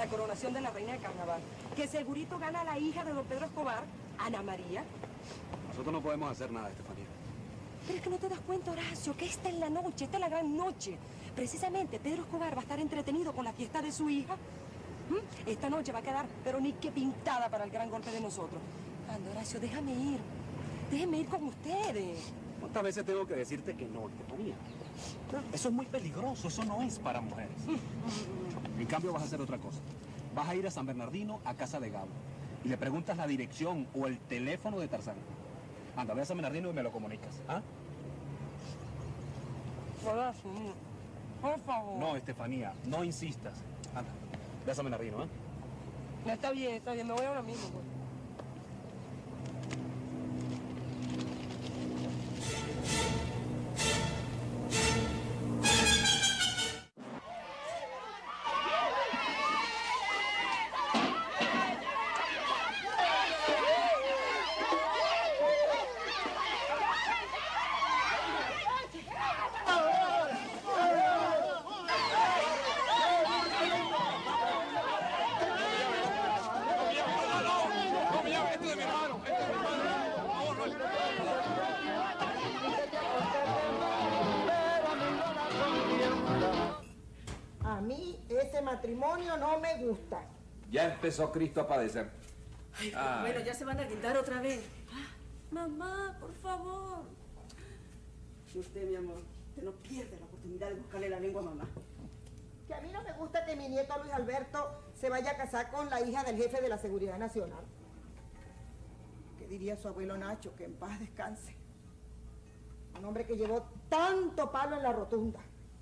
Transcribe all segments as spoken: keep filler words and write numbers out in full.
la coronación de la reina de carnaval. Que segurito gana la hija de don Pedro Escobar, Ana María. Nosotros no podemos hacer nada, Estefanía. Pero es que no te das cuenta, Horacio, que esta es la noche, esta es la gran noche. Precisamente Pedro Escobar va a estar entretenido con la fiesta de su hija. ¿Mm? Esta noche va a quedar, pero ni que pintada para el gran golpe de nosotros. Anda, Horacio, déjame ir. Déjeme ir con ustedes. ¿Cuántas veces tengo que decirte que no, Estefanía? Eso es muy peligroso, eso no es para mujeres. En cambio vas a hacer otra cosa. Vas a ir a San Bernardino, a casa de Gabo, y le preguntas la dirección o el teléfono de Tarzán. Anda, ve a San Bernardino y me lo comunicas, ¿ah? Horacio, por favor. No, Estefanía, no insistas. Anda, ve a San Bernardino, ¿ah? ¿eh? Está bien, está bien, me voy ahora mismo, pues. A mí ese matrimonio no me gusta. Ya empezó Cristo a padecer. Ay, Ay. Bueno, ya se van a guindar otra vez. Ah, mamá, por favor. Y usted, mi amor, usted no pierde la oportunidad de buscarle la lengua a mamá. Que a mí no me gusta que mi nieto Luis Alberto se vaya a casar con la hija del jefe de la Seguridad Nacional. ¿Qué diría su abuelo Nacho? Que en paz descanse. Un hombre que llevó tanto palo en la rotunda.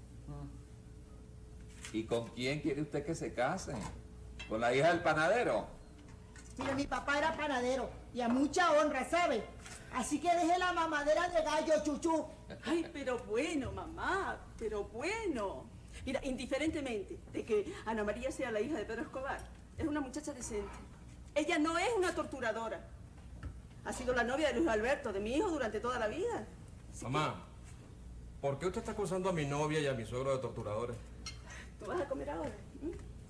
¿Y con quién quiere usted que se case? ¿Con la hija del panadero? Mire, mi papá era panadero y a mucha honra, ¿sabe? Así que deje la mamadera de gallo, chuchú. Ay, pero bueno, mamá, pero bueno. Mira, indiferentemente de que Ana María sea la hija de Pedro Escobar, es una muchacha decente. Ella no es una torturadora. Ha sido la novia de Luis Alberto, de mi hijo, durante toda la vida. Así Mamá, que... ¿por qué usted está acusando a mi novia y a mi suegro de torturadores? ¿Tú vas a comer ahora? ¿Mm?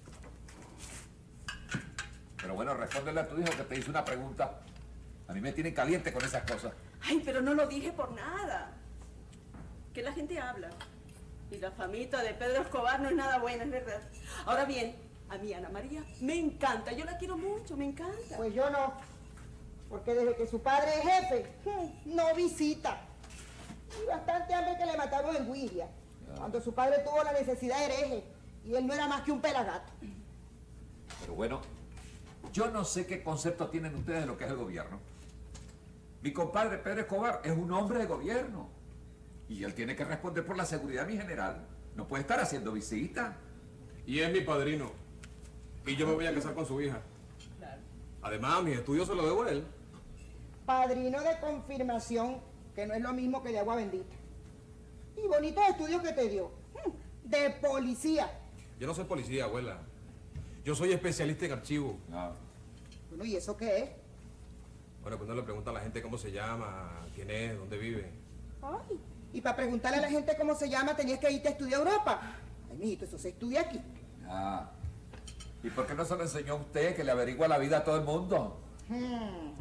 Pero bueno, respóndele a tu hijo que te hizo una pregunta. A mí me tienen caliente con esas cosas. Ay, pero no lo dije por nada. Que la gente habla. Y la famita de Pedro Escobar no es nada buena, es verdad. Ahora bien, a mí Ana María me encanta. Yo la quiero mucho, me encanta. Pues yo no. Porque desde que su padre es jefe, no visita. Y bastante hambre que le matamos en Guiria. Cuando su padre tuvo la necesidad de hereje. Y él no era más que un pelagato. Pero bueno, yo no sé qué concepto tienen ustedes de lo que es el gobierno. Mi compadre Pedro Escobar es un hombre de gobierno. Y él tiene que responder por la seguridad mi general. No puede estar haciendo visitas. Y es mi padrino. Y yo me voy a casar con su hija. Claro. Además, mis estudios se los debo a él. Padrino de confirmación, que no es lo mismo que de agua bendita. Y bonitos estudios que te dio. De policía. Yo no soy policía, abuela. Yo soy especialista en archivos. No. Bueno, ¿y eso qué es? Bueno, pues uno le pregunta a la gente cómo se llama, quién es, dónde vive. Ay, y para preguntarle a la gente cómo se llama tenías que irte a estudiar a Europa. Ay, mijito, eso se estudia aquí. Ah. ¿Y por qué no se lo enseñó a usted que le averigua la vida a todo el mundo? Hmm.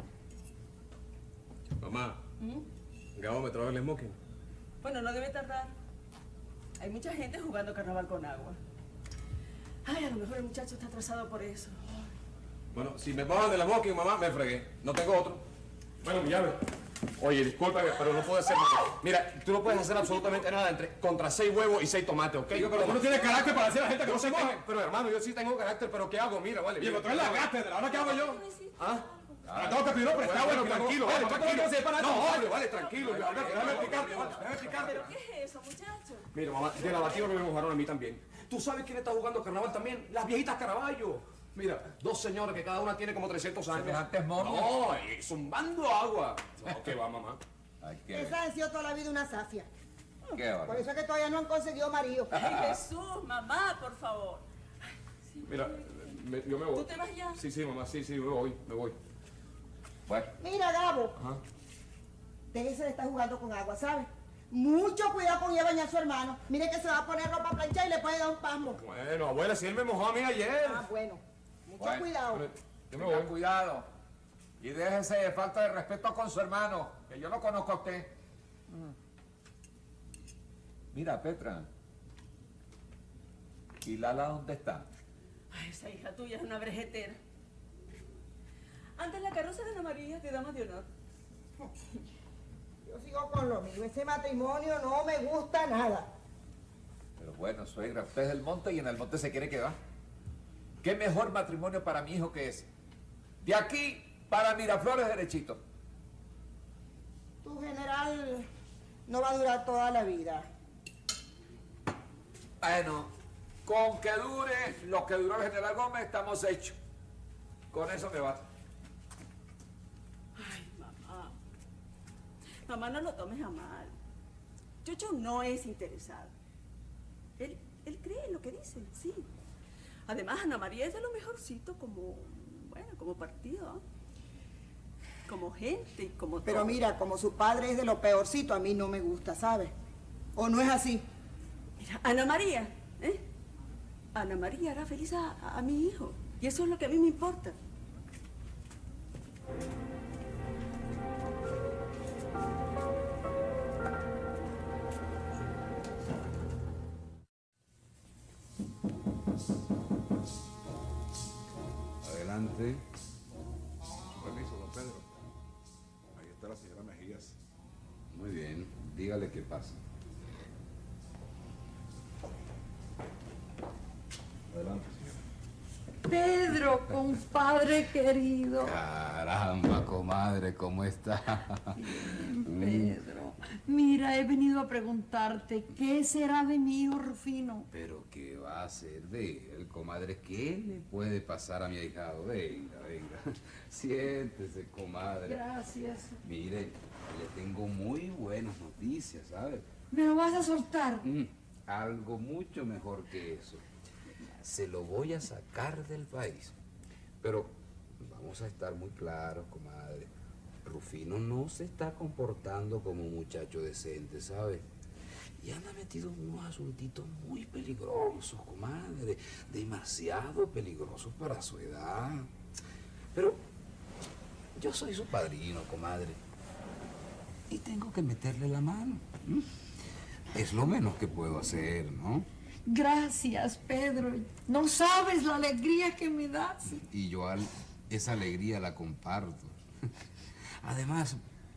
Mamá, ¿Mm? Gabo me trajo el smoking. Bueno, no debe tardar. Hay mucha gente jugando carnaval con agua. Ay, a lo mejor el muchacho está atrasado por eso. Bueno, si me bajan del smoking, mamá, me fregué. No tengo otro. Bueno, mi llave. Oye, discúlpame, pero no puede ser, mamá. Mira, tú no puedes hacer absolutamente nada entre contra seis huevos y seis tomates, ¿ok? Digo, pero tú no tienes carácter para decir a la gente que no se moje. Pero hermano, yo sí tengo carácter, pero ¿qué hago? Mira, vale. Y el otro es la cátedra, ¿ahora qué hago yo? ¿Ah? Ah, tengo que pedir prestado, bueno, tranquilo, vale, tranquilo. No, vale, vale, tranquilo. Déjame explicarte, vale, déjame explicarte. ¿Pero qué es eso, muchacho? Mira, mamá, de la batida me mojaron a mí también. ¿Tú sabes quién está jugando carnaval también? Las viejitas Caraballo. Mira, dos señoras que cada una tiene como trescientos años. Semejantes momias. No, y zumbando agua. ¿Qué va, mamá? Ay, qué... Esa ha sido toda la vida una zafia. Qué Por bárbaro. eso es que todavía no han conseguido marido. Ay, Jesús, mamá, por favor. Mira, me- yo me voy. ¿Tú te vas ya? Sí, sí, mamá, sí, sí, me voy, me voy. Bueno, Mira, Gabo, Ajá. déjese de estar jugando con agua, ¿sabes? Mucho cuidado con ir a bañar a su hermano. Mire que se va a poner ropa a planchar y le puede dar un pasmo. Bueno, abuela, si él me mojó a mí ayer. Ah, bueno. Mucho Bueno, cuidado. Yo me Tenga voy. cuidado. Y déjese de falta de respeto con su hermano, que yo no conozco a usted. Mira, Petra. ¿Y Lala dónde está? Ay, esa hija tuya es una brejetera. Anda en la carroza de Ana María, de dama de honor. Yo sigo con lo mío. Ese matrimonio no me gusta nada. Pero bueno, suegra, usted es del monte y en el monte se quiere quedar. ¿Qué mejor matrimonio para mi hijo que ese? De aquí para Miraflores derechito. Tu general no va a durar toda la vida. Bueno, con que dure lo que duró el general Gómez, estamos hechos. Con eso me basta. Ay, mamá. Mamá, no lo tomes a mal. Chocho no es interesado. Él, él cree en lo que dice, sí. Además, Ana María es de lo mejorcito como, bueno, como partido, ¿ah? Como gente y como Pero todo. mira, como su padre es de lo peorcito, a mí no me gusta, ¿sabes? ¿O no es así? Mira, Ana María, ¿eh? Ana María hará feliz a, a- a mi hijo. Y eso es lo que a mí me importa. Adelante. Permiso, don Pedro. Ahí está la señora Mejías. Muy bien. Dígale qué pasa. Adelante, señora. Pedro, compadre querido. Caramba, comadre, ¿cómo está? Pedro, mira, he venido a preguntarte, ¿qué será de mi hijo Rufino? Pero ¿qué va a hacer de él, comadre? ¿Qué le puede pasar a mi ahijado? Venga, venga. Siéntese, comadre. Gracias. Mire, le tengo muy buenas noticias, ¿sabe? ¿Me lo vas a soltar? Mm, algo mucho mejor que eso. Se lo voy a sacar del país. Pero vamos a estar muy claros, comadre. Rufino no se está comportando como un muchacho decente, ¿sabe? Y anda metido en unos asuntitos muy peligrosos, comadre. Demasiado peligrosos para su edad. Pero yo soy su padrino, comadre. Y tengo que meterle la mano. ¿Mm? Es lo menos que puedo hacer, ¿no? Gracias, Pedro. No sabes la alegría que me das. Y yo al- esa alegría la comparto. Además,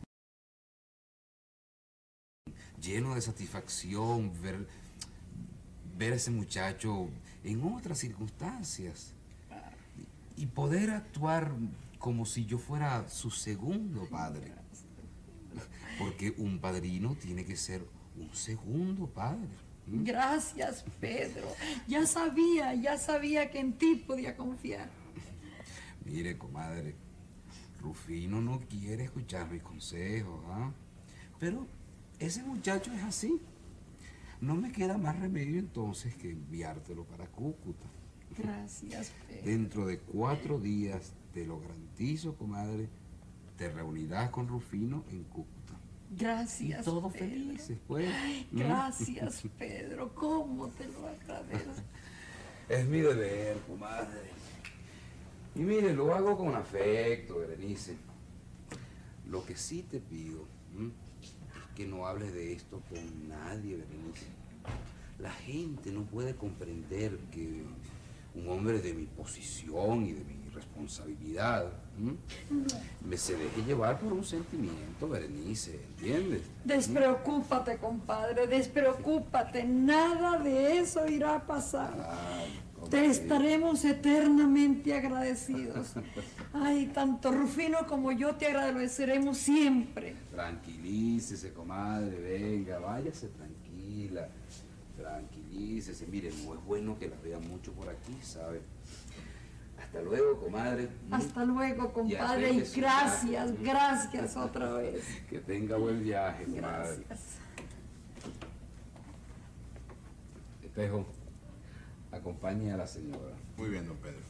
lleno de satisfacción ver, ver a ese muchacho en otras circunstancias y poder actuar como si yo fuera su segundo padre. Porque un padrino tiene que ser un segundo padre. ¿Mm? Gracias, Pedro. Ya sabía, ya sabía que en ti podía confiar. Mire, comadre, Rufino no quiere escuchar mis consejos, ¿ah? Pero ese muchacho es así. No me queda más remedio entonces que enviártelo para Cúcuta. Gracias, Pedro. Dentro de cuatro días, te lo garantizo, comadre, te reunirás con Rufino en Cúcuta. Y Gracias, todos Pedro. felices, pues. Ay, ¿Mm? gracias, Pedro. ¿Cómo te lo agradezco? Es mi deber, comadre. Y mire, lo hago con afecto, Berenice. Lo que sí te pido, ¿m? es que no hables de esto con nadie, Berenice. La gente no puede comprender que un hombre de mi posición y de mi responsabilidad ¿m? me se deje llevar por un sentimiento, Berenice, ¿entiendes? Despreocúpate, compadre, despreocúpate. Nada de eso irá a pasar. Ay, Te comadre. estaremos eternamente agradecidos. Ay, tanto Rufino como yo te agradeceremos siempre. Tranquilícese, comadre, venga, váyase tranquila. Tranquilícese. Mire, no es bueno que la vea mucho por aquí, ¿sabe? Hasta luego, comadre. Hasta luego, compadre, y arregle su gracias, viaje. gracias otra vez. Que tenga buen viaje, comadre. Gracias. Espejo, acompañe a la señora. Muy bien, don Pedro.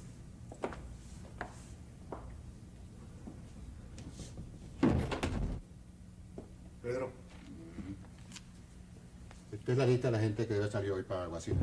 Pedro, Esta es la lista de la gente que debe salir hoy para Guasina.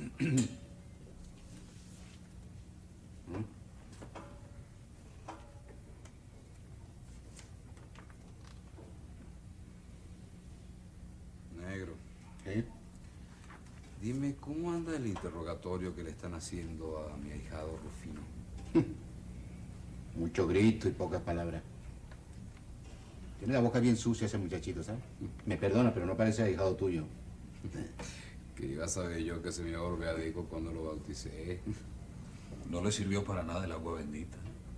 Negro. ¿Sí? Dime, ¿cómo anda el interrogatorio que le están haciendo a mi ahijado Rufino? Mucho grito y pocas palabras. Tiene la boca bien sucia ese muchachito, ¿sabes? Me perdona, pero no parece ahijado tuyo. Que iba a saber yo que se me iba a volver a digo cuando lo bauticé. No le sirvió para nada el agua bendita.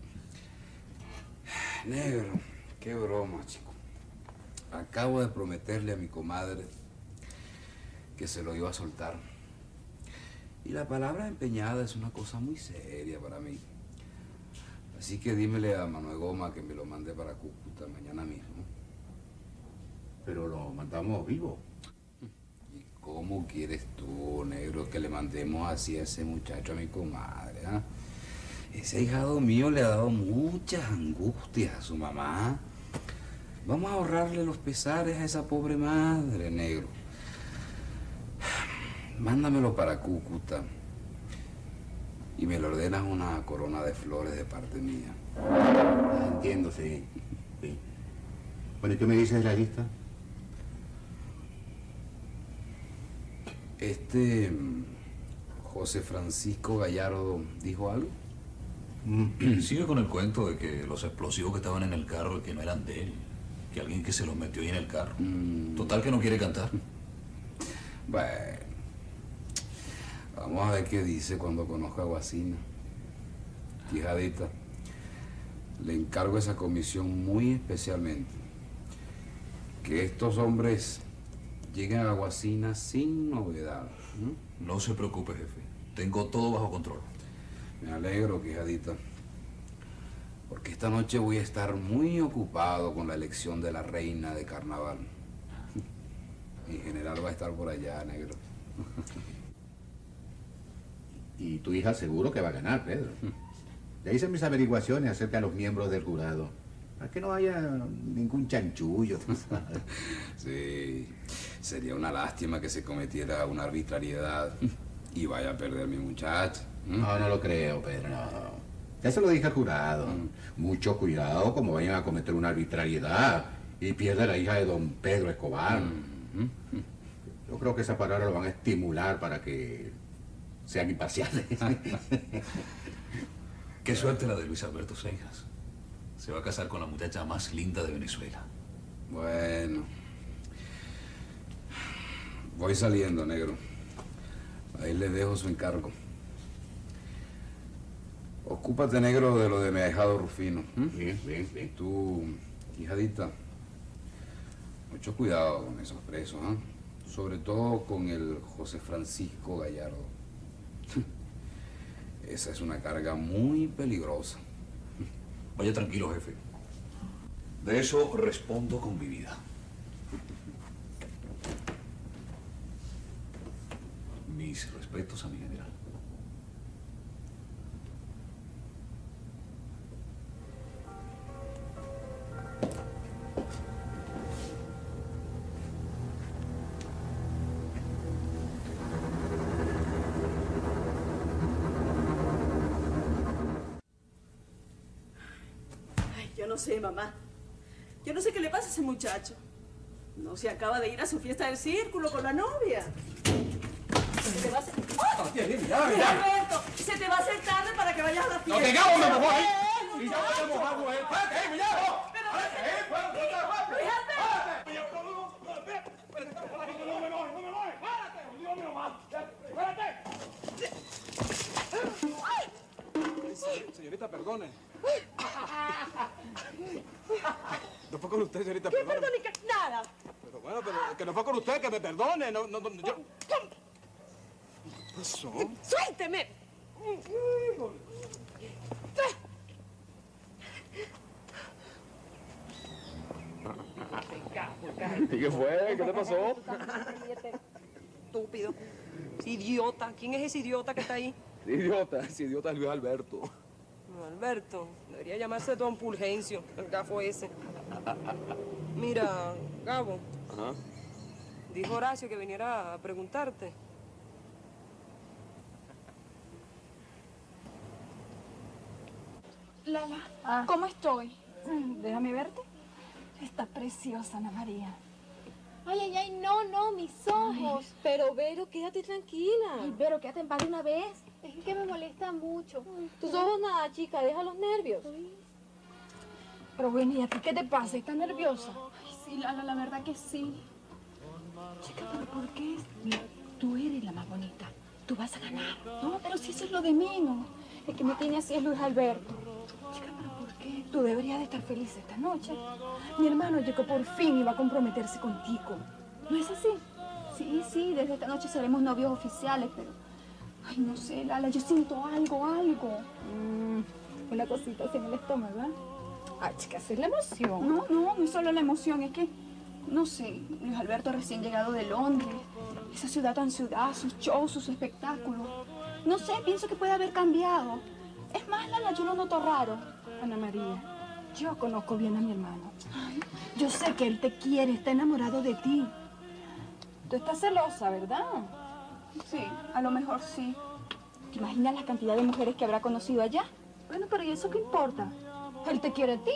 Negro, qué broma, chico. Acabo de prometerle a mi comadre que se lo iba a soltar. Y la palabra empeñada es una cosa muy seria para mí. Así que dímele a Manuel Goma que me lo mande para Cúcuta mañana mismo. Pero lo mandamos vivo. ¿Y cómo quieres tú, negro, que le mandemos así a ese muchacho a mi comadre? ¿Ah? Ese ahijado mío le ha dado muchas angustias a su mamá. Vamos a ahorrarle los pesares a esa pobre madre, negro. Mándamelo para Cúcuta y me le ordenas una corona de flores de parte mía. Ah, entiendo, sí. sí. Bueno, ¿y qué me dices de la lista? Este mm, José Francisco Gallardo dijo algo. Sigue con el cuento de que los explosivos que estaban en el carro que no eran de él, que alguien que se los metió ahí en el carro. Mm. Total que no quiere cantar. Bueno, vamos a ver qué dice cuando conozca a Guasina. Hijadita, le encargo esa comisión muy especialmente. Que estos hombres lleguen a Guasina sin novedad. ¿Mm? No se preocupe, jefe. Tengo todo bajo control. Me alegro, quijadita, porque esta noche voy a estar muy ocupado con la elección de la reina de carnaval. Mi general va a estar por allá, negro. Y tu hija seguro que va a ganar, Pedro. Ya hice mis averiguaciones acerca de los miembros del jurado. Para que no haya ningún chanchullo, tú sabes. Sí, sería una lástima que se cometiera una arbitrariedad y vaya a perder mi muchacha. ¿Mm? No, no lo creo, Pedro, no. Ya se lo dije al jurado. Mm. Mucho cuidado como vayan a cometer una arbitrariedad y pierda la hija de don Pedro Escobar. Mm. Yo creo que esa palabra lo van a estimular para que sean imparciales. Qué suerte la de Luis Alberto Seijas. Se va a casar con la muchacha más linda de Venezuela. Bueno. Voy saliendo, negro. Ahí le dejo su encargo. Ocúpate, negro, de lo de mi ahijado Rufino. ¿Mm? Bien, bien, bien. Tú, hijadita, mucho cuidado con esos presos, ¿ah? Sobre todo con el José Francisco Gallardo. Esa es una carga muy peligrosa. Vaya tranquilo, jefe. De eso respondo con mi vida. Mis respetos a mi general. Yo no sé, mamá. Yo no sé qué le pasa a ese muchacho. No se acaba de ir a su fiesta del círculo con la novia. Se te va a hacer... ¡Oh! Alberto, se te va a hacer tarde para que vayas a la fiesta. ¡No te cago, me mojó ahí! ¡Eh, ¡Y ya muchacho! me mojado, güey! ¡Espérate, ahí, Millano! Pero, ¡Espérate, Luis Alberto. ¡No me mojes, no me mojes! ¡Espérate! ¡Dios mío, más! ¡Espérate! Señorita, perdone. No fue con usted, señorita, ¿Qué perdone. perdón ni que nada? Pero bueno, pero que no fue con usted, que me perdone. No, no, no, yo... ¿Qué pasó? ¡Suélteme! ¿Y qué fue? ¿Qué te pasó? Estúpido. Ese idiota. ¿Quién es ese idiota que está ahí? Idiota, ese idiota es Luis Alberto. No, Alberto, debería llamarse Don Fulgencio, el gafo ese. Mira, Gabo, Ajá. Dijo Horacio que viniera a preguntarte. Lala, Ah. ¿cómo estoy? Déjame verte. Está preciosa, Ana María. Ay, ay, ay, no, no, mis ojos. Pero, Vero, quédate tranquila. Ay, Vero, quédate en paz de una vez. Es que me molesta mucho. Tus ojos nada, chica, deja los nervios. Pero bueno, ¿y a ti qué te pasa? ¿Estás nerviosa? Ay, sí, Lala, la verdad que sí. Chica, ¿pero por qué? Tú eres la más bonita. Tú vas a ganar. No, pero si eso es lo de menos. El que me tiene así es Luis Alberto. Chica, ¿pero por qué? Tú deberías de estar feliz esta noche. Mi hermano llegó por fin y va a comprometerse contigo. ¿No es así? Sí, sí, desde esta noche seremos novios oficiales, pero... Ay, no sé, Lala, yo siento algo, algo. Mm, una cosita así en el estómago, ¿verdad? Ay, chica, esa es la emoción. No, no, no es solo la emoción, es que... No sé, Luis Alberto recién llegado de Londres. Esa ciudad tan ciudad, sus shows, sus espectáculos. No sé, pienso que puede haber cambiado. Es más, Lala, yo lo noto raro. Ana María, yo conozco bien a mi hermano. Yo sé que él te quiere, está enamorado de ti. Tú estás celosa, ¿verdad? Sí, a lo mejor sí. ¿Te imaginas la cantidad de mujeres que habrá conocido allá? Bueno, pero ¿y eso qué importa? Él te quiere a ti.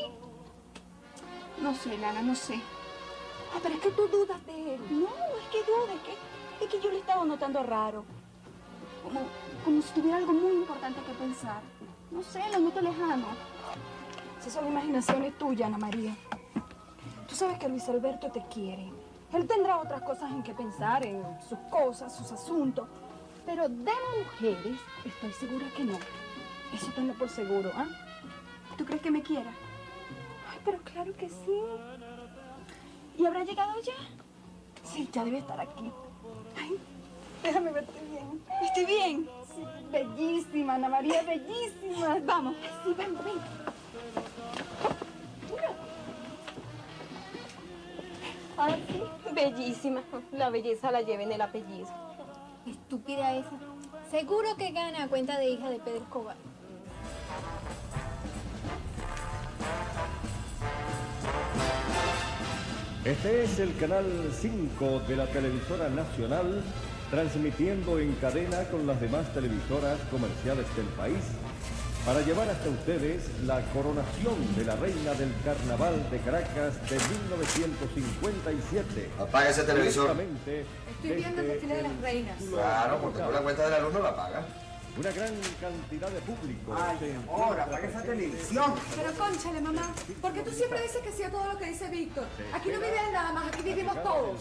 No sé, Lala, no sé. Ay, pero es que tú dudas de él. No, no es que dude, es que, es que yo le estaba notando raro. Como, como si tuviera algo muy importante que pensar. No sé, lo noto lejano. Esas son imaginaciones tuyas, Ana María. Tú sabes que Luis Alberto te quiere. Él tendrá otras cosas en que pensar, en sus cosas, sus asuntos. Pero de mujeres, estoy segura que no. Eso tenlo por seguro, ¿ah? ¿Tú crees que me quiera? Ay, pero claro que sí. ¿Y habrá llegado ya? Sí, ya debe estar aquí. Ay, déjame verte bien. ¿Estoy bien? Sí, bellísima, Ana María, bellísima. Vamos. Sí, ven, ven. Ah, sí, bellísima. La belleza la lleva en el apellido. Estúpida esa. Seguro que gana a cuenta de hija de Pedro Escobar. Este es el canal cinco de la televisora nacional, transmitiendo en cadena con las demás televisoras comerciales del país, para llevar hasta ustedes la coronación de la reina del Carnaval de Caracas de mil novecientos cincuenta y siete. Apaga ese televisor. Estoy viendo el desfile de las reinas. Claro, porque no la cuenta de la luz no la paga. Una gran cantidad de público. Ay, ahora, apaga esa televisión. Pero cónchale, mamá, ¿por qué tú siempre dices que sí a todo lo que dice Víctor? Aquí no vive él nada más, aquí vivimos todos.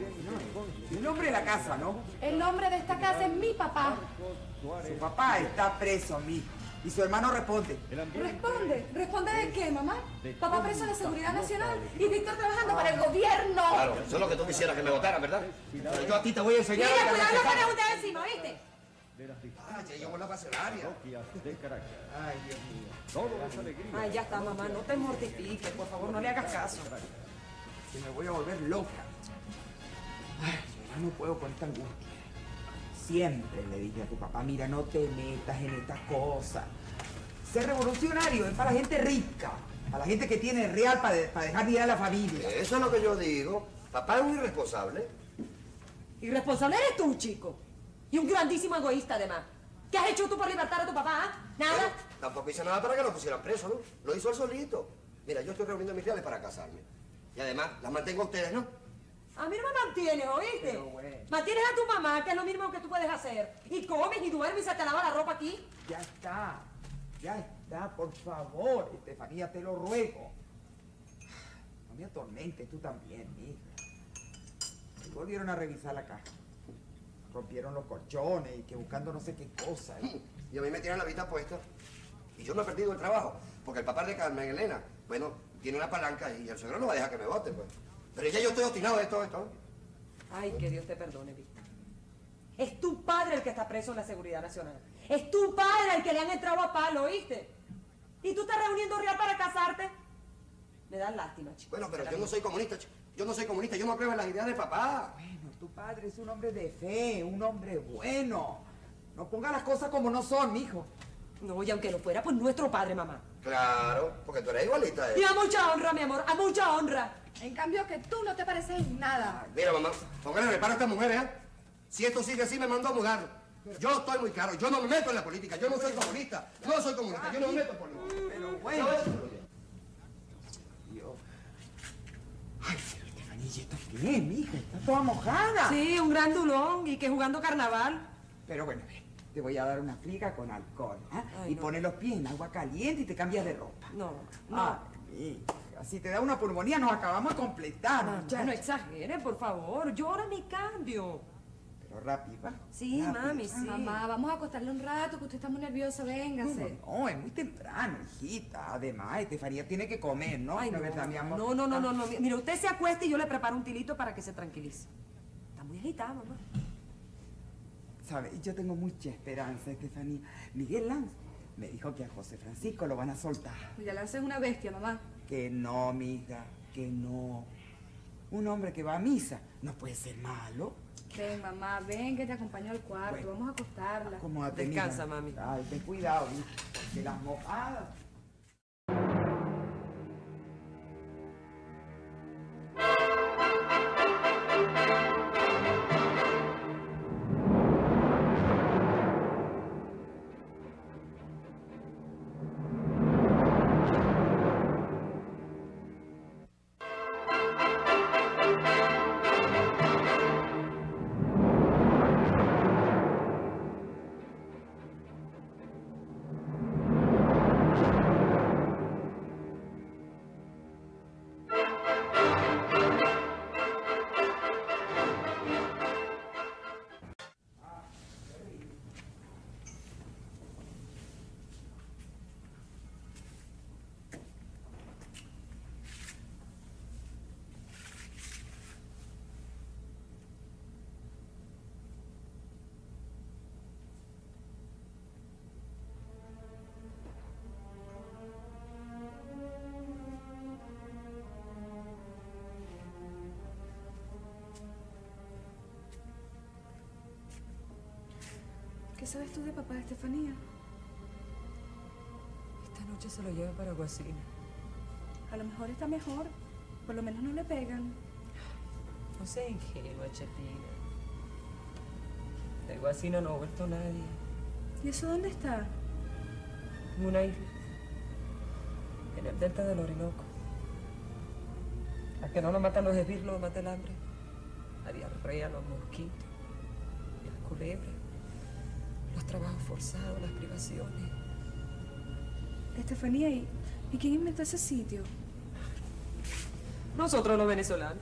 El nombre de la casa, ¿no? El nombre de esta casa es mi papá. Su papá está preso, mijo. Y su hermano responde. ¿Responde? ¿Responde de qué, mamá? Papá preso de la Seguridad Nacional y Víctor trabajando para el gobierno. Claro, eso es lo que tú quisieras que me votaran, ¿verdad? Pero yo a ti te voy a enseñar. Mira, cuidado, no pones usted encima, ¿oíste? Ah, ya llegó la parcelaria. Ay, Dios mío. Todo es alegría. Ay, ya está, mamá, no te mortifiques, por favor, no le hagas caso. Que me voy a volver loca. Ay, yo ya no puedo con esta angustia. Siempre le dije a tu papá, mira, no te metas en estas cosas. Ser revolucionario es para la gente rica, para la gente que tiene real para, de, para dejar vida a la familia. Eso es lo que yo digo. Papá es un irresponsable. Irresponsable eres tú, chico. Y un grandísimo egoísta, además. ¿Qué has hecho tú por libertar a tu papá? ¿Ah? ¿Nada? Bueno, tampoco hice nada para que lo pusieran preso, ¿no? Lo hizo él solito. Mira, yo estoy reuniendo mis reales para casarme. Y además, las mantengo a ustedes, ¿no? A mí no me mantienes, ¿oíste? Pero bueno. Mantienes a tu mamá, que es lo mínimo que tú puedes hacer. Y comes y duermes y se te lava la ropa aquí. Ya está, ya está, por favor, Estefanía, te lo ruego. No me atormentes tú también, hija. Y volvieron a revisar la caja. Rompieron los colchones y que buscando no sé qué cosa. ¿eh? Y a mí me tienen la vista puesta. Y yo no he perdido el trabajo. Porque el papá de Carmen Elena, bueno, tiene una palanca y el suegro no va a dejar que me vote, pues. Pero ya yo estoy obstinado de todo esto. Ay, que Dios te perdone, Víctor. Es tu padre el que está preso en la Seguridad Nacional. Es tu padre el que le han entrado a palo, ¿oíste? ¿Y tú estás reuniendo real para casarte? Me da lástima, chico. Bueno, pero yo no soy comunista, chico. Yo no soy comunista, yo no creo en las ideas de papá. Bueno, tu padre es un hombre de fe, un hombre bueno. No ponga las cosas como no son, mijo. No, y aunque no fuera, pues nuestro padre, mamá. Claro, porque tú eres igualita a él. Y a mucha honra, mi amor, a mucha honra. En cambio que tú no te pareces en nada. Mira, mamá, póngale reparo a estas mujeres, ¿eh? Si esto sigue así, me mando a mudar. Yo estoy muy claro, yo no me meto en la política, yo no soy comunista, no soy comunista, yo no me meto en política. Pero bueno. Dios. Ay, pero Estefanía, ¿y esto qué es, mija? Está toda mojada. Sí, un gran dulón y que jugando carnaval. Pero bueno, ve, te voy a dar una friga con alcohol, ¿ah? Ay, Y no. pones los pies en agua caliente y te cambias de ropa. No, no. Ah, mija, si te da una pulmonía nos acabamos de completar, Ah, ya muchacha. no exagere, por favor. Yo ahora me cambio. Pero rápido, ¿va? Sí, Rápido. mami, sí. Mamá, vamos a acostarle un rato, que usted está muy nerviosa, véngase. No, no, es muy temprano, hijita. Además, Estefanía tiene que comer, ¿no? Ay, ¿No no, es verdad, mi amor? no, no, no, no, no. Mira, usted se acuesta y yo le preparo un tilito para que se tranquilice. Está muy agitada, mamá. ¿Sabes? Yo tengo mucha esperanza, Estefanía. Miguel Lanz me dijo que a José Francisco lo van a soltar. Ya Lanz es una bestia, mamá. Que no, mija, que no. Un hombre que va a misa no puede ser malo. Ven, mamá, ven que te acompaño al cuarto. Bueno. Vamos a acostarla. Como a Descansa, mami. Ay, ten cuidado, mija, porque las mojadas. ¿Qué sabes tú de papá de Estefanía? Esta noche se lo lleva para Guasina. A lo mejor está mejor. Por lo menos no le pegan. No sea ingenua, Chepina. De Guasina no ha vuelto nadie. ¿Y eso dónde está? En una isla. En el delta del Orinoco. A que no lo matan los esbirros, lo mata el hambre. La diarrea, los mosquitos, las culebras, los trabajos forzados, las privaciones. Estefanía, ¿y, ¿y quién inventó ese sitio? Nosotros los venezolanos.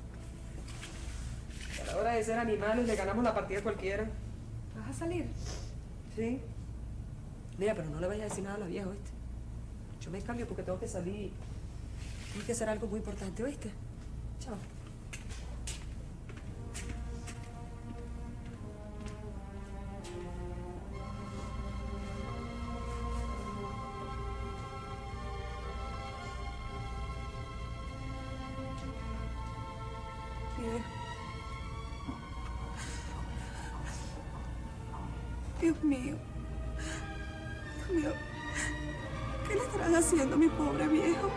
A la hora de ser animales le ganamos la partida a cualquiera. ¿Vas a salir? Sí. Mira, pero no le vayas a decir nada a la vieja, ¿oíste? Yo me cambio porque tengo que salir. Tiene que ser algo muy importante, ¿oíste? Chao. Dios mío. Dios mío. ¿Qué le estarán haciendo a mi pobre viejo?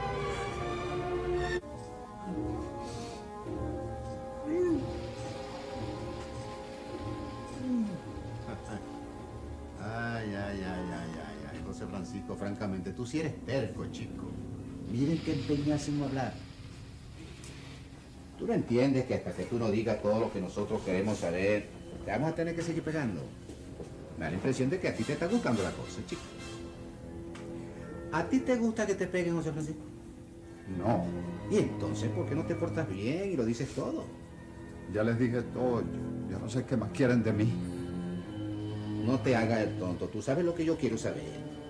Ay, ay, ay, ay, ay, ay, José Francisco, francamente, tú sí eres terco, chico. Miren qué empeñas en hablar. Tú no entiendes que hasta que tú no digas todo lo que nosotros queremos saber, te vamos a tener que seguir pegando. Me da la impresión de que a ti te está gustando la cosa, chico. ¿A ti te gusta que te peguen, José Francisco? No. ¿Y entonces por qué no te portas bien y lo dices todo? Ya les dije todo. Yo, yo no sé qué más quieren de mí. No te hagas el tonto. Tú sabes lo que yo quiero saber.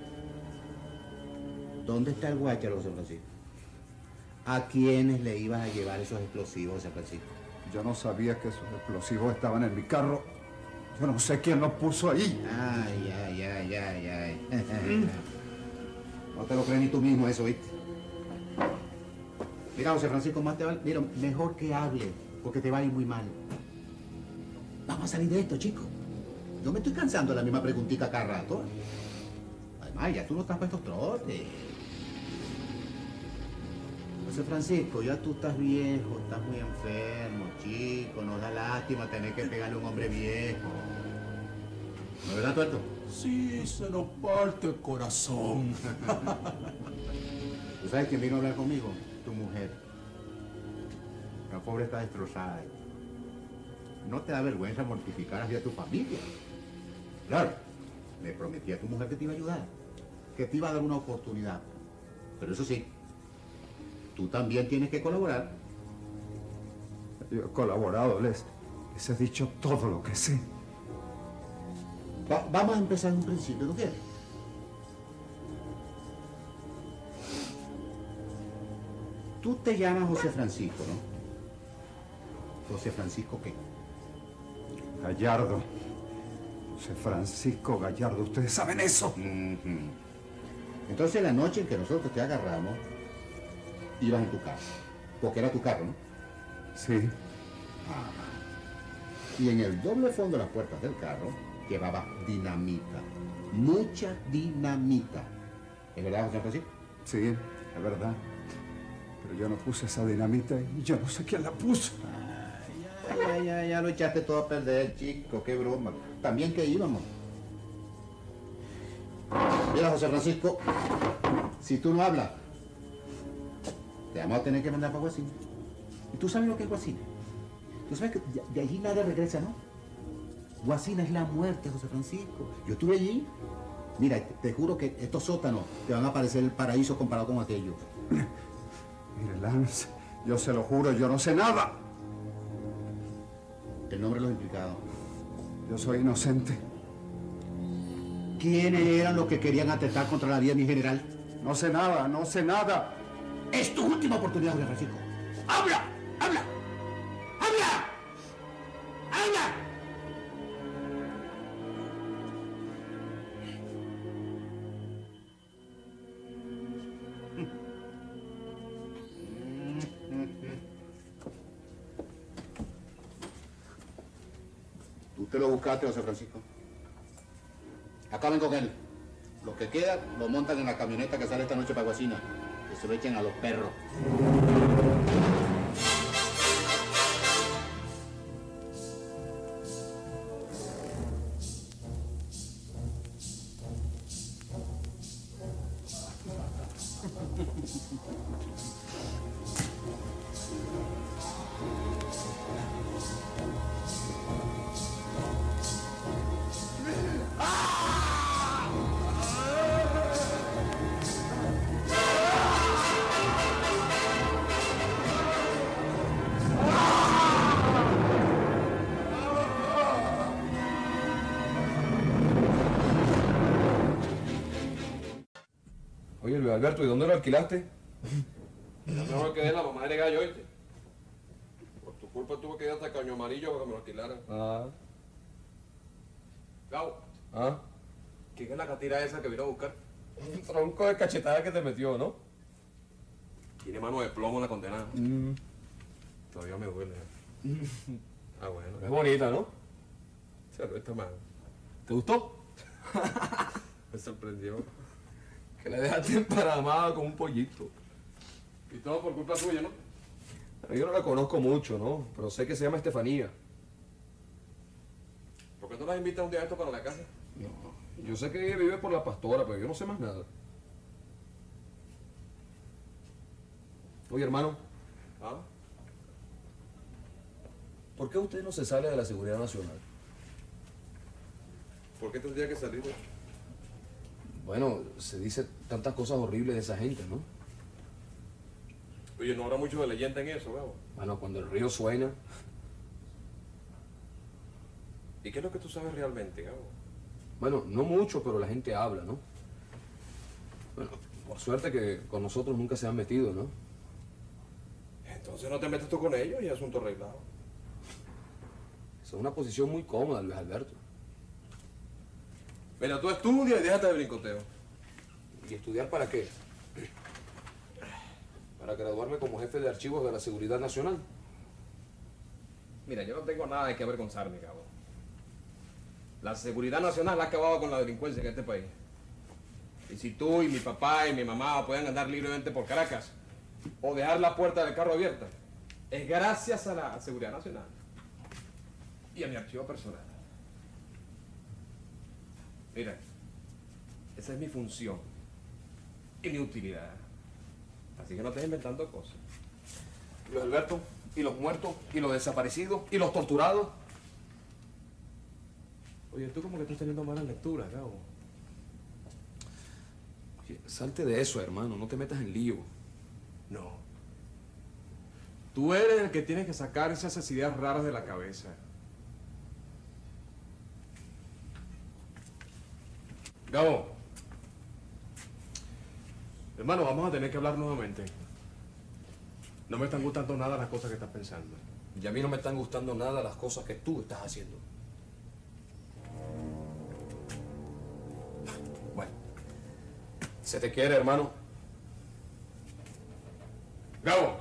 ¿Dónde está el guácharo, José Francisco? ¿A quiénes le ibas a llevar esos explosivos, José Francisco? Yo no sabía que esos explosivos estaban en mi carro. Yo no sé quién los puso ahí. Ay, ay, ay, ay, ay. No te lo crees ni tú mismo eso, ¿viste? Mira, José Francisco, más te vale... Mira, mejor que hable, porque te va a ir muy mal. Vamos a salir de esto, chico. Yo me estoy cansando de la misma preguntita cada rato. Además, ya tú no estás para estos trotes. José Francisco, ya tú estás viejo, estás muy enfermo, chico, nos da lástima tener que pegarle a un hombre viejo. ¿No es verdad, Tuerto? Sí, se nos parte el corazón. ¿Tú sabes quién vino a hablar conmigo? Tu mujer. La pobre está destrozada. ¿No te da vergüenza mortificar así a tu familia? Claro, me prometí a tu mujer que te iba a ayudar, que te iba a dar una oportunidad. Pero eso sí, tú también tienes que colaborar. Yo he colaborado, Les. Les he dicho todo lo que sé. Va- vamos a empezar en un principio, ¿no quieres? Tú te llamas José Francisco, ¿no? ¿José Francisco qué? Gallardo. José Francisco Gallardo, ¿ustedes saben eso? Ujú. Entonces la noche en que nosotros te agarramos, ibas en tu carro. Porque era tu carro, ¿no? Sí. Ajá. Y en el doble fondo de las puertas del carro llevaba dinamita. Mucha dinamita. ¿Es verdad, José Francisco? Sí, es verdad. Pero yo no puse esa dinamita y yo no sé quién la puso. Ya, ya, ya lo echaste todo a perder, chico, qué broma. También que íbamos. Mira, José Francisco, si tú no hablas, te vamos a tener que mandar para Guasina. ¿Y tú sabes lo que es Guasina? Tú sabes que de, de allí nadie regresa, ¿no? Guasina es la muerte, José Francisco. Yo estuve allí. Mira, te, te juro que estos sótanos te van a parecer el paraíso comparado con aquellos. Mire, Lance, yo se lo juro, yo no sé nada. El nombre de los implicados. Yo soy inocente. ¿Quiénes eran los que querían atentar contra la vida de mi general? No sé nada, no sé nada. Es tu última oportunidad, José Francisco. ¡Habla! ¡Habla! ¡Habla! ¡Habla! Tú te lo buscaste, José Francisco. Acaben con él. Los que quedan lo montan en la camioneta que sale esta noche para Guasina. Que se lo echen a los perros. Oye, Luis Alberto, ¿y dónde lo alquilaste? Era mejor que de la mamá de gallo, ¿oíste? Por tu culpa tuve que ir hasta Caño Amarillo para que me lo alquilaran. Ah. Gabo, Ah. ¿quién es la catira esa que vino a buscar? Un tronco de cachetada que te metió, ¿no? Tiene mano de plomo la condenada. Mm. Todavía me duele. Ah, bueno. Es bonita, ¿no? O sea, no está mal. ¿Te gustó? Me sorprendió. Que la dejaste emparamada como un pollito. Y todo por culpa tuya, ¿no? Yo no la conozco mucho, ¿no? Pero sé que se llama Estefanía. ¿Por qué no las invitas un día a esto para la casa? No. Yo sé que ella vive por la pastora, pero yo no sé más nada. Oye, hermano. ¿Ah? ¿Por qué usted no se sale de la Seguridad Nacional? ¿Por qué tendría que salir? Bueno, se dice tantas cosas horribles de esa gente, ¿no? Oye, no habrá mucho de leyenda en eso, Gabo. Bueno, cuando el río suena... ¿Y qué es lo que tú sabes realmente, Gabo? Bueno, no mucho, pero la gente habla, ¿no? Bueno, por suerte que con nosotros nunca se han metido, ¿no? Entonces no te metes tú con ellos y asunto arreglado. Esa es una posición muy cómoda, Luis Alberto. Mira, tú estudias y déjate de brincoteo. ¿Y estudiar para qué? Para graduarme como jefe de archivos de la Seguridad Nacional. Mira, yo no tengo nada de que avergonzarme, Gabo. La seguridad nacional ha acabado con la delincuencia en este país. Y si tú y mi papá y mi mamá pueden andar libremente por Caracas, o dejar la puerta del carro abierta es gracias a la Seguridad Nacional y a mi archivo personal. Mira, esa es mi función y mi utilidad. Así que no estés inventando cosas. Los Alberto, y los muertos, y los desaparecidos, y los torturados. Oye, tú como que estás teniendo malas lecturas, Gabo. Oye, salte de eso, hermano, no te metas en lío. No. Tú eres el que tienes que sacar esas ideas raras de la cabeza. Gabo. Hermano, vamos a tener que hablar nuevamente. No me están gustando nada las cosas que estás pensando. Y a mí no me están gustando nada las cosas que tú estás haciendo. Bueno. Se te quiere, hermano. Gabo.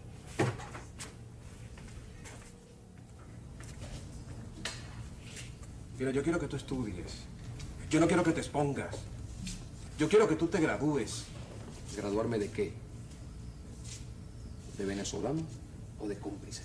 Mira, yo quiero que tú estudies. Yo no quiero que te expongas. Yo quiero que tú te gradúes. ¿Graduarme de qué? ¿De venezolano o de cómplice?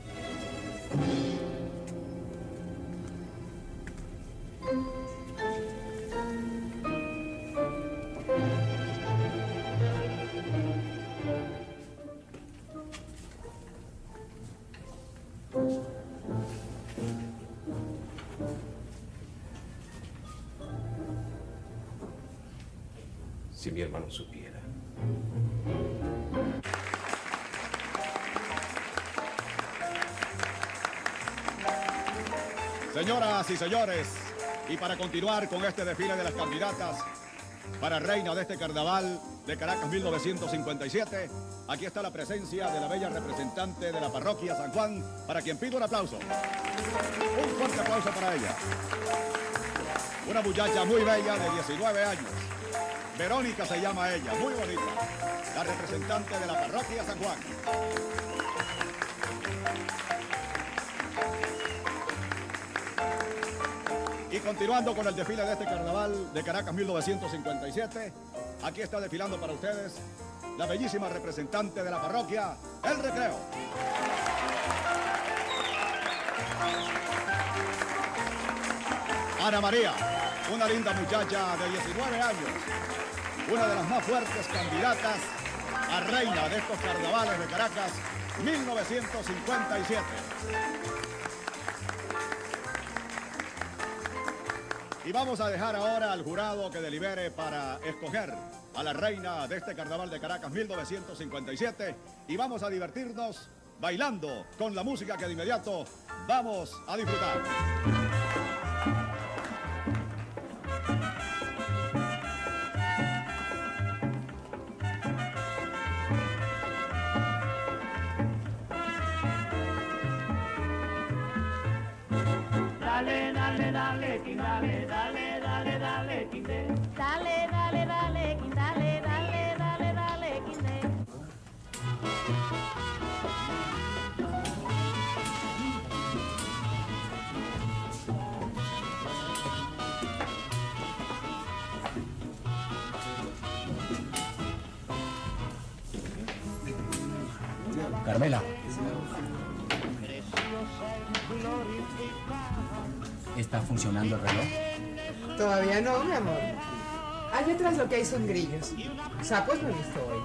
Si mi hermano supiera. Señoras y señores, y para continuar con este desfile de las candidatas para reina de este carnaval de Caracas mil novecientos cincuenta y siete, aquí está la presencia de la bella representante de la parroquia San Juan, para quien pido un aplauso. Un fuerte aplauso para ella. Una muchacha muy bella de diecinueve años. Verónica se llama ella, muy bonita. La representante de la parroquia San Juan. Y continuando con el desfile de este carnaval de Caracas mil novecientos cincuenta y siete, aquí está desfilando para ustedes la bellísima representante de la parroquia, El Recreo. Ana María, una linda muchacha de diecinueve años, una de las más fuertes candidatas a reina de estos carnavales de Caracas mil novecientos cincuenta y siete. Y vamos a dejar ahora al jurado que delibere para escoger a la reina de este carnaval de Caracas mil novecientos cincuenta y siete, y vamos a divertirnos bailando con la música que de inmediato vamos a disfrutar. Dale, dale, dale, quin, dale, dale, dale, dale, quinde. Dale, dale, dale, quin, dale, dale, dale, dale, quinde. Carmela. ¿Está funcionando el reloj? Todavía no, mi amor. Allá atrás lo que hay son grillos. Sapos no he visto hoy.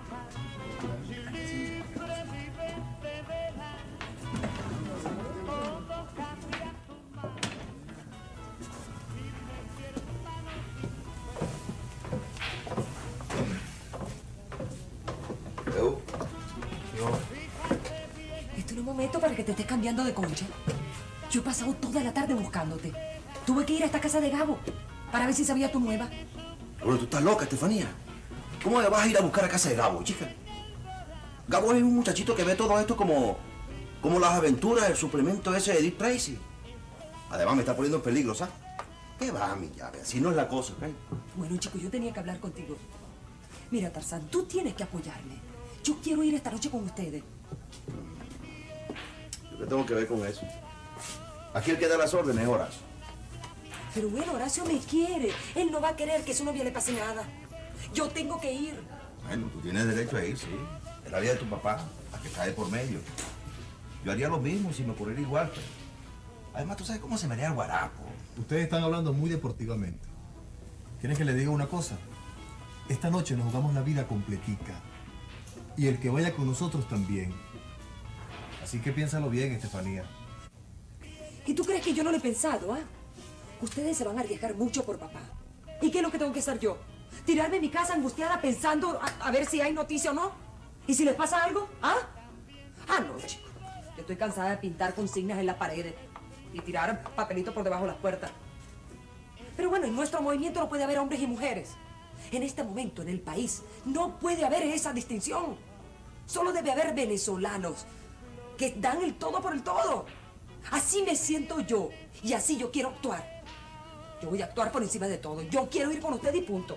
Esto no es momento para que te estés cambiando de concha. Yo he pasado toda la tarde buscándote. Tuve que ir a esta casa de Gabo para ver si sabía tu nueva. Bueno, tú estás loca, Estefanía. ¿Cómo le vas a ir a buscar a casa de Gabo, chica? Gabo es un muchachito que ve todo esto como, como las aventuras del suplemento ese de Dick Tracy. Además me está poniendo en peligro, ¿sabes? ¿Qué va, mi llave? Así no es la cosa, ¿eh? Bueno, chico, yo tenía que hablar contigo. Mira, Tarzán, tú tienes que apoyarme. Yo quiero ir esta noche con ustedes. ¿Yo qué tengo que ver con eso? Aquí el que da las órdenes es Horacio. Pero bueno, Horacio me quiere. Él no va a querer que a su novia le pase nada. Yo tengo que ir. Bueno, tú tienes derecho a ir, sí. Es la vida de tu papá, la que está de por medio. Yo haría lo mismo si me ocurriera igual. Pero... Además, tú sabes cómo se me haría el guarapo. Ustedes están hablando muy deportivamente. ¿Quieren que les diga una cosa? Esta noche nos jugamos la vida completica. Y el que vaya con nosotros también. Así que piénsalo bien, Estefanía. ¿Y tú crees que yo no lo he pensado, ah? Ustedes se van a arriesgar mucho por papá. ¿Y qué es lo que tengo que hacer yo? ¿Tirarme en mi casa angustiada pensando a, a ver si hay noticia o no? ¿Y si les pasa algo? ¿Ah? Ah, no, chico. Yo estoy cansada de pintar consignas en las paredes y tirar papelitos por debajo de las puertas. Pero bueno, en nuestro movimiento no puede haber hombres y mujeres. En este momento, en el país, no puede haber esa distinción. Solo debe haber venezolanos que dan el todo por el todo. Así me siento yo y así yo quiero actuar. Yo voy a actuar por encima de todo. Yo quiero ir con usted y punto.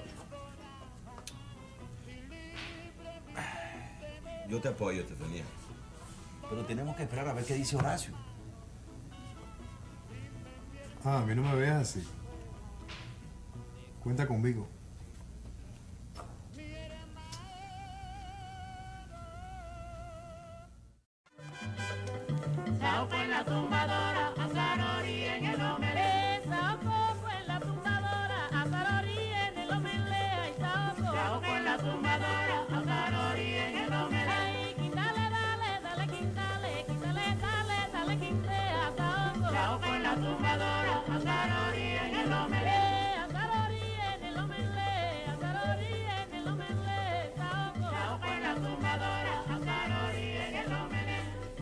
Yo te apoyo, Estefanía. Pero tenemos que esperar a ver qué dice Horacio. Ah, a mí no me veas así. Cuenta conmigo. Saoco en la tumbadora, a Sarori en el omelé. Saoco en la tumbadora, a Sarori en el omelé. Ay, Saoco. Saoco en la tumbadora, a Sarori en el omelé. Ay, quítale, dale, dale, quítale, quítale, dale, dale, quítale a Saoco. Saoco en la tumbadora, a Sarori en el omelé. A Sarori en el omelé, a Sarori en el omelé. Saoco. Saoco en la tumbadora, a Sarori en el omelé.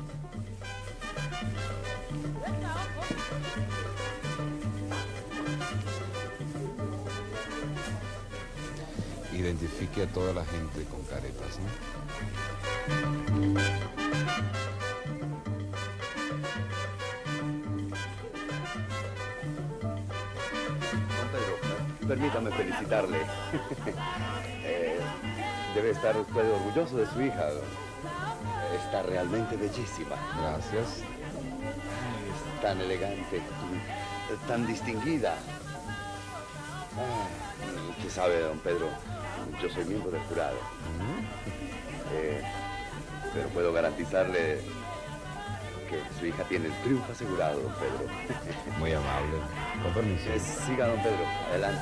Identifique a toda la gente con caretas, ¿no? Don Pedro, permítame felicitarle. Eh, debe estar usted orgulloso de su hija. Está realmente bellísima. Gracias. Es tan elegante, tan distinguida. Ah, usted sabe, don Pedro, yo soy miembro del jurado. Eh, pero puedo garantizarle que su hija tiene el triunfo asegurado, don Pedro. Muy amable. Con permiso. Eh, siga, don Pedro. Adelante.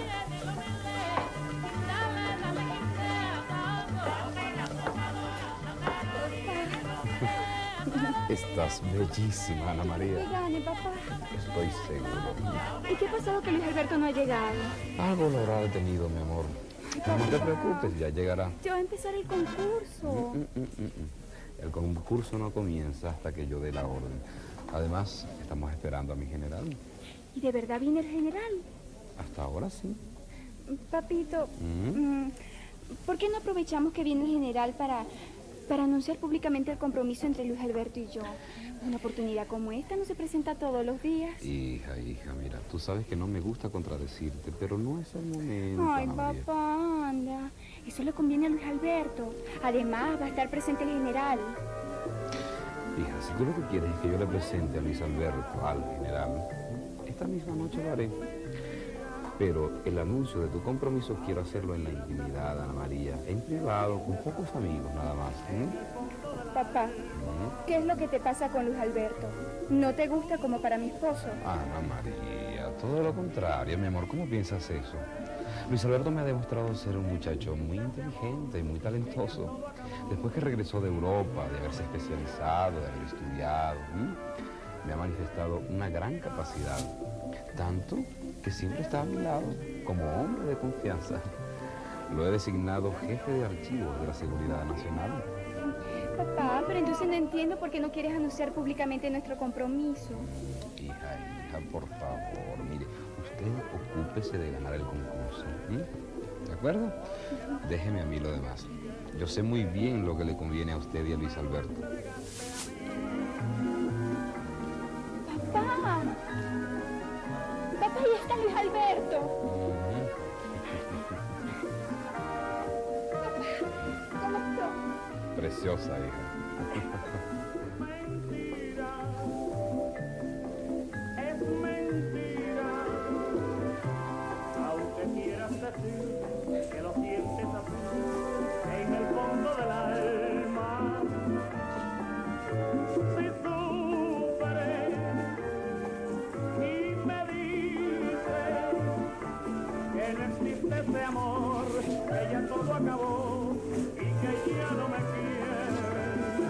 Estás bellísima, Ana María. Que gane, papá. Estoy seguro. ¿Y qué ha pasado que Luis Alberto no ha llegado? Algo lo habrá detenido, mi amor. No te preocupes, ya llegará. Ya va a empezar el concurso. Mm, mm, mm, mm. El concurso no comienza hasta que yo dé la orden. Además, estamos esperando a mi general. ¿Y de verdad viene el general? Hasta ahora sí. Papito, Mm. mm, ¿por qué no aprovechamos que viene el general para, para anunciar públicamente el compromiso entre Luis Alberto y yo? Una oportunidad como esta no se presenta todos los días. Hija, hija, mira, tú sabes que no me gusta contradecirte, pero no es el momento, Ay, Ana María. papá, anda. Eso le conviene a Luis Alberto. Además, va a estar presente el general. Hija, si tú lo que quieres es que yo le presente a Luis Alberto al general, esta misma noche lo haré. Pero el anuncio de tu compromiso quiero hacerlo en la intimidad, Ana María, en privado, con pocos amigos nada más. ¿Mm? Papá, ¿Mm? ¿qué es lo que te pasa con Luis Alberto? ¿No te gusta como para mi esposo? Ana María, todo lo contrario, mi amor, ¿cómo piensas eso? Luis Alberto me ha demostrado ser un muchacho muy inteligente y muy talentoso. Después que regresó de Europa, de haberse especializado, de haber estudiado, ¿m? me ha manifestado una gran capacidad. Tanto que siempre está a mi lado, como hombre de confianza. Lo he designado jefe de archivos de la Seguridad Nacional. Papá, pero entonces no entiendo por qué no quieres anunciar públicamente nuestro compromiso. Hija, hija, por favor, mire, usted ocúpese de ganar el concurso. ¿M? ¿De acuerdo? Déjeme a mí lo demás. Yo sé muy bien lo que le conviene a usted y a Luis Alberto. Papá. Papá, ahí está Luis Alberto. ¿Cómo está? Preciosa, hija. Es mentira, aunque quieras decir que lo sientes así, en el fondo del alma. ese amor que ya todo acabó y que ya no me quiere.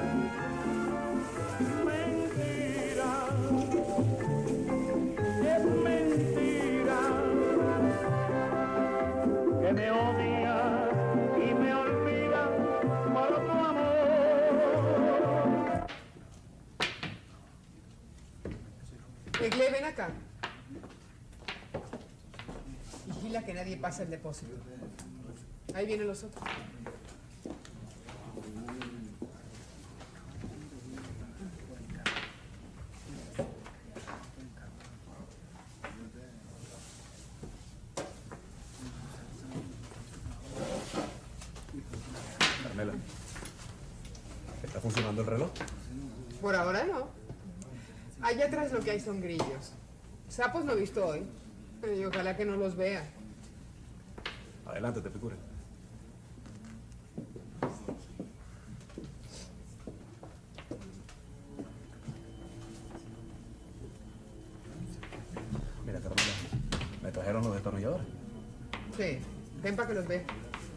Mentira, es mentira que me odias y me olvidas por tu amor. Egle, ven acá. Vigila que nadie pase el depósito. Ahí vienen los otros. Carmela, ¿está funcionando el reloj? Por ahora no. Allá atrás lo que hay son grillos. Sapos no he visto hoy. Y ojalá que no los vea. Adelante, te Epicure. Mira, Carmela, me trajeron los destornilladores. Sí, ven para que los vea.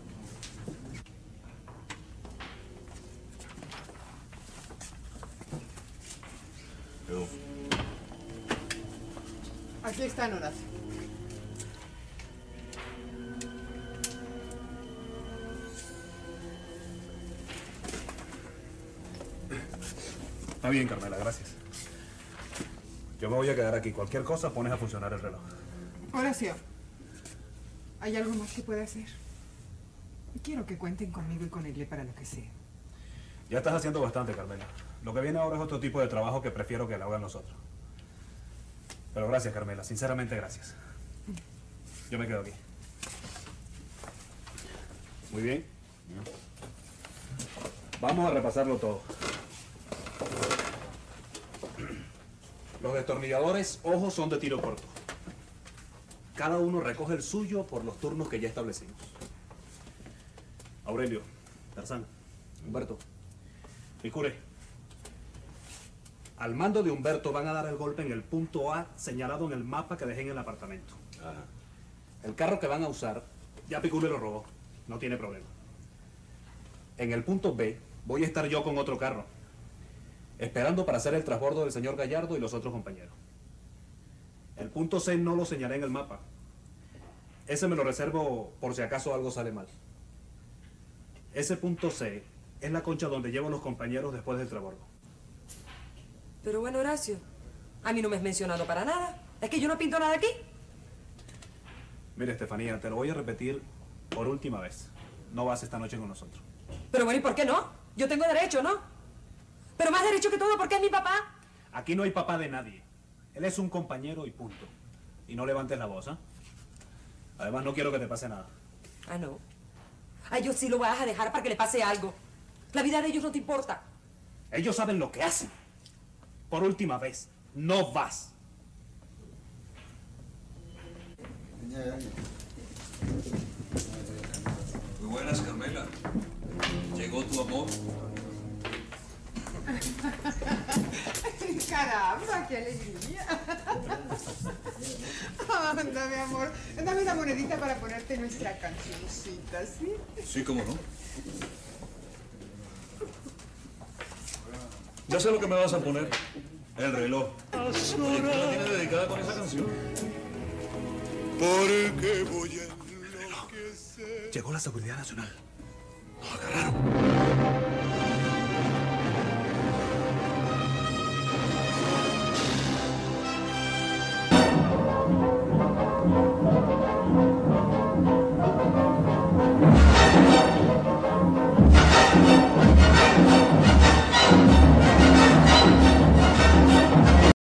Aquí están, Horacio. Está bien, Carmela, gracias. Yo me voy a quedar aquí. Cualquier cosa pones a funcionar el reloj. Horacio, ¿hay algo más que pueda hacer? Quiero que cuenten conmigo y con Egle para lo que sea. Ya estás haciendo bastante, Carmela. Lo que viene ahora es otro tipo de trabajo que prefiero que lo hagan nosotros. Pero gracias, Carmela. Sinceramente, gracias. Yo me quedo aquí. Muy bien. Vamos a repasarlo todo. Los destornilladores, ojo, son de tiro corto. Cada uno recoge el suyo por los turnos que ya establecimos. Aurelio, Tarzán, Humberto, Epicure. Al mando de Humberto van a dar el golpe en el punto A señalado en el mapa que dejé en el apartamento. Ajá. El carro que van a usar, ya Epicure lo robó, no tiene problema. En el punto B voy a estar yo con otro carro, esperando para hacer el transbordo del señor Gallardo y los otros compañeros. El punto C no lo señalé en el mapa. Ese me lo reservo por si acaso algo sale mal. Ese punto C es la concha donde llevo a los compañeros después del transbordo. Pero bueno, Horacio, a mí no me has mencionado para nada. Es que yo no pinto nada aquí. Mire, Estefanía, te lo voy a repetir por última vez. No vas esta noche con nosotros. Pero bueno, ¿y por qué no? Yo tengo derecho, ¿no? Pero más derecho que todo porque es mi papá. Aquí no hay papá de nadie. Él es un compañero y punto. Y no levantes la voz, ¿ah? ¿eh? Además, no quiero que te pase nada. Ah, no. A ellos sí lo vas a dejar para que le pase algo. La vida de ellos no te importa. Ellos saben lo que hacen. Por última vez, no vas. Muy buenas, Carmela. ¿Llegó tu amor? Caramba, qué alegría. Anda, mi amor. Dame una monedita para ponerte nuestra cancioncita, ¿sí? Sí, cómo no. Ya sé lo que me vas a poner. El reloj. Oye, ¿tú la tienes dedicada con esa canción? Porque voy a enloquecer. Llegó la Seguridad Nacional. Nos agarraron.